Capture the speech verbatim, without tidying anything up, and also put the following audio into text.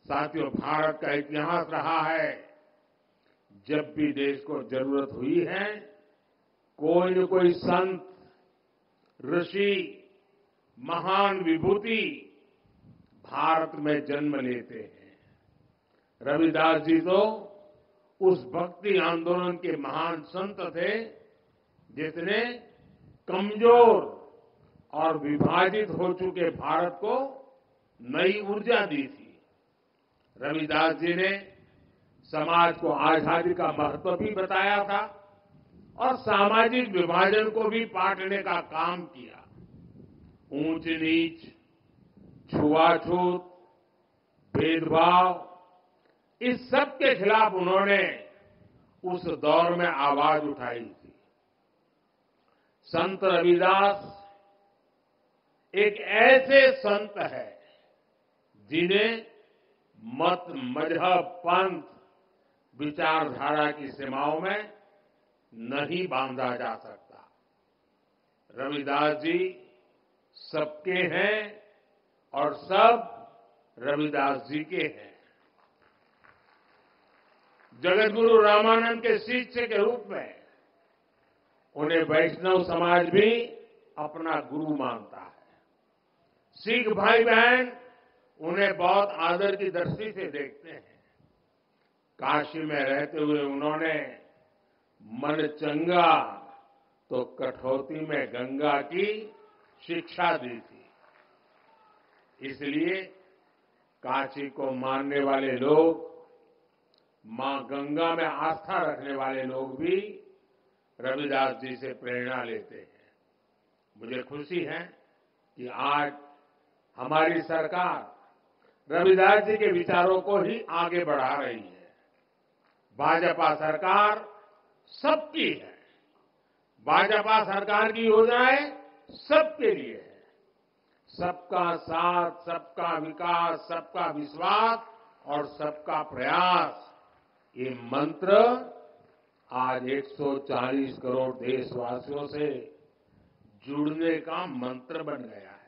साथियों, भारत का इतिहास रहा है, जब भी देश को जरूरत हुई है, कोई न कोई संत, ऋषि, महान विभूति भारत में जन्म लेते हैं। रविदास जी तो उस भक्ति आंदोलन के महान संत थे, जिसने कमजोर और विभाजित हो चुके भारत को नई ऊर्जा दी थी। रविदास जी ने समाज को आजादी का महत्व भी बताया था और सामाजिक विभाजन को भी पाटने का काम किया। ऊंच नीच, छुआछूत, भेदभाव, इस सब के खिलाफ उन्होंने उस दौर में आवाज उठाई थी। संत रविदास एक ऐसे संत है जिन्हें मत, मजहब, पंथ, विचारधारा की सीमाओं में नहीं बांधा जा सकता। रविदास जी सबके हैं और सब रविदास जी के हैं। जगतगुरु रामानंद के शिष्य के रूप में उन्हें वैष्णव समाज भी अपना गुरु मानता है। सिख भाई बहन उन्हें बहुत आदर की दृष्टि से देखते हैं। काशी में रहते हुए उन्होंने मन चंगा तो कठौती में गंगा की शिक्षा दी थी। इसलिए काशी को मानने वाले लोग, मां गंगा में आस्था रखने वाले लोग भी रविदास जी से प्रेरणा लेते हैं। मुझे खुशी है कि आज हमारी सरकार रविदास जी के विचारों को ही आगे बढ़ा रही है। भाजपा सरकार सबकी है। भाजपा सरकार की योजनाएं सबके लिए है। सबका साथ, सबका विकास, सबका विश्वास और सबका प्रयास, ये मंत्र आज एक सौ चालीस करोड़ देशवासियों से जुड़ने का मंत्र बन गया है।